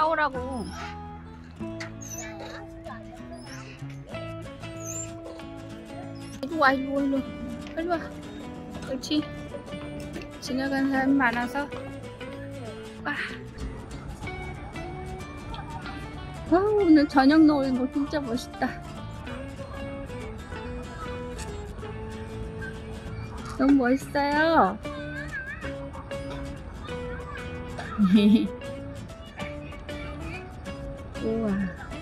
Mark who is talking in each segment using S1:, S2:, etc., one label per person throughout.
S1: 싸우라고. 이리 와, 이리 와, 이리 와. 이리 와. 그렇지. 지나가는 사람이 많아서. 와. 오늘 저녁 노을인 거 진짜 멋있다. 너무 멋있어요. 우와.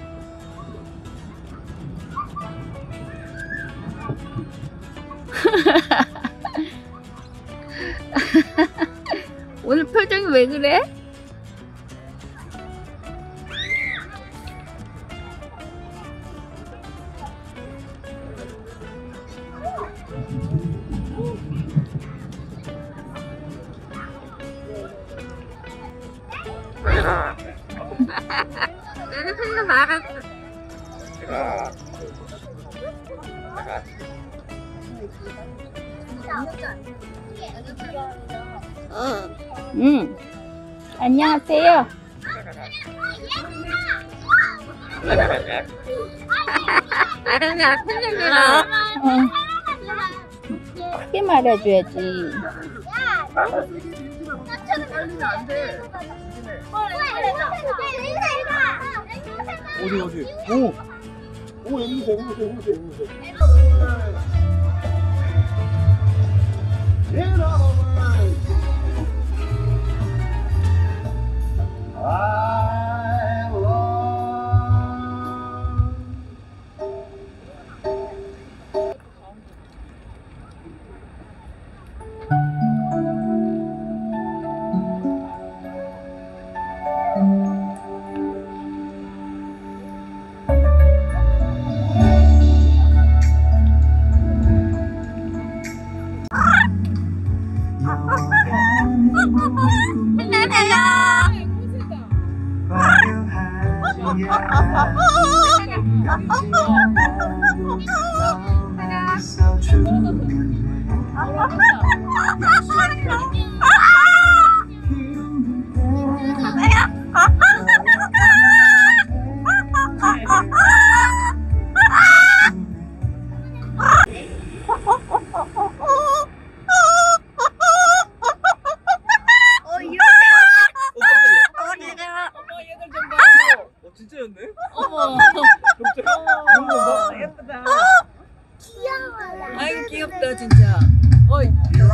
S1: 오늘 표정이 왜 그래? 안녕하세요. 크게 말해줘야지.
S2: 어디? 오 여기 있어. 진짜였네?
S1: 어머.
S2: 예쁘다.
S3: 귀여워라.
S1: 아이고 귀엽다 진짜. 어이.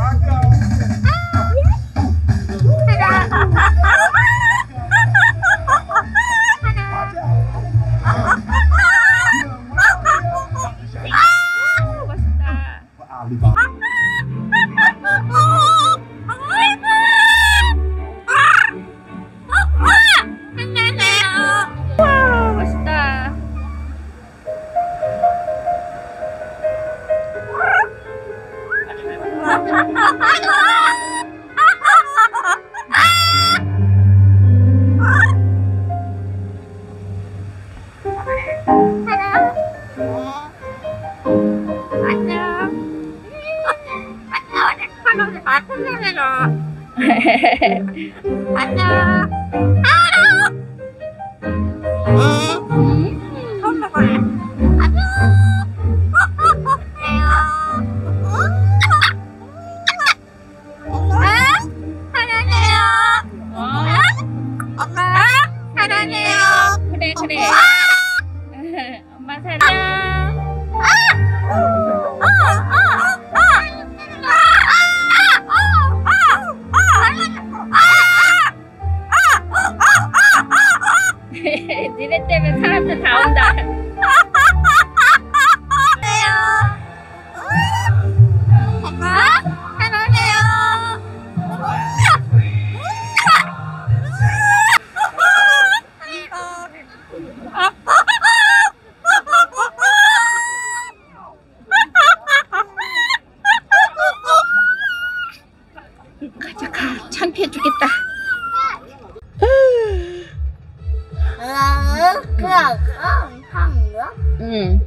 S3: 안녕.
S1: 그래. 엄마 사랑. 니네 때문에 사람들 다 온다. 가자, 창피해 죽겠다. 응.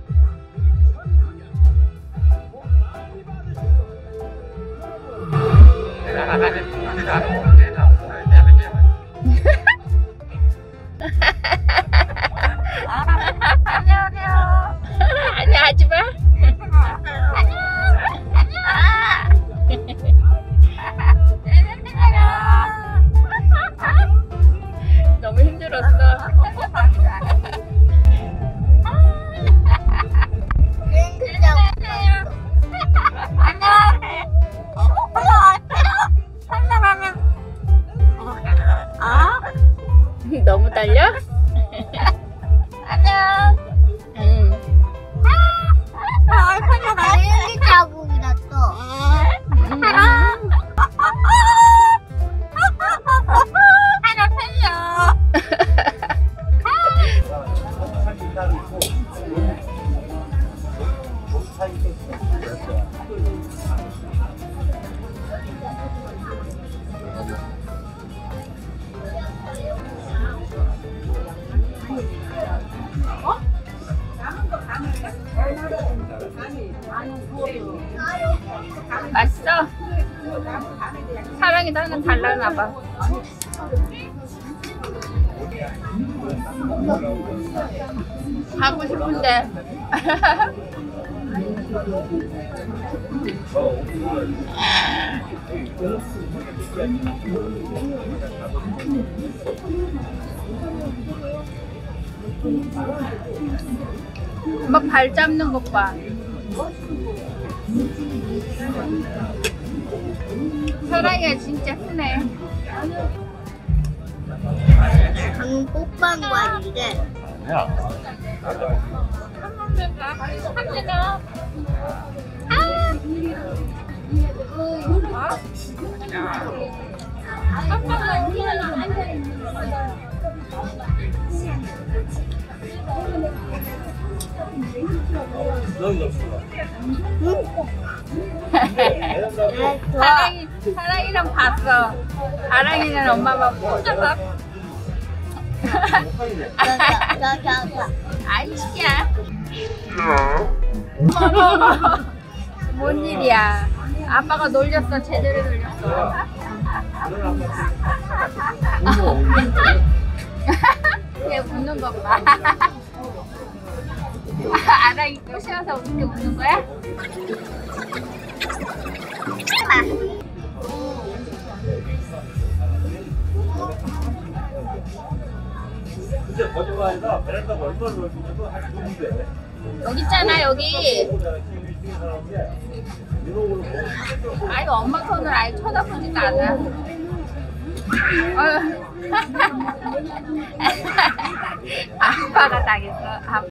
S1: 맛있어? 사랑이 나는 달라나 봐. 가고 싶은데. 막 발 잡는 것 봐. 사랑이가 진짜 크네.
S3: 장국방과 이래.
S2: 아니야.
S1: 삼진아. 사랑이랑 봤어. 사랑이는 엄마만 꽂아서.
S3: 저.
S1: 아이씨야. 뭔 일이야? 아빠가 놀렸어. 제대로 놀렸어. 얘 웃는 것 봐. 아랑이 꼬셔서 웃게 웃는 거야?
S2: 진짜 거짓말이다. 베란다가 얼마나 넓은지도 한 좋은데.
S1: 여기 있잖아, 여기. 아이고, 엄마 손을 아예 쳐다보지도 않아. 어휴. 아빠가 당했어. 아빠.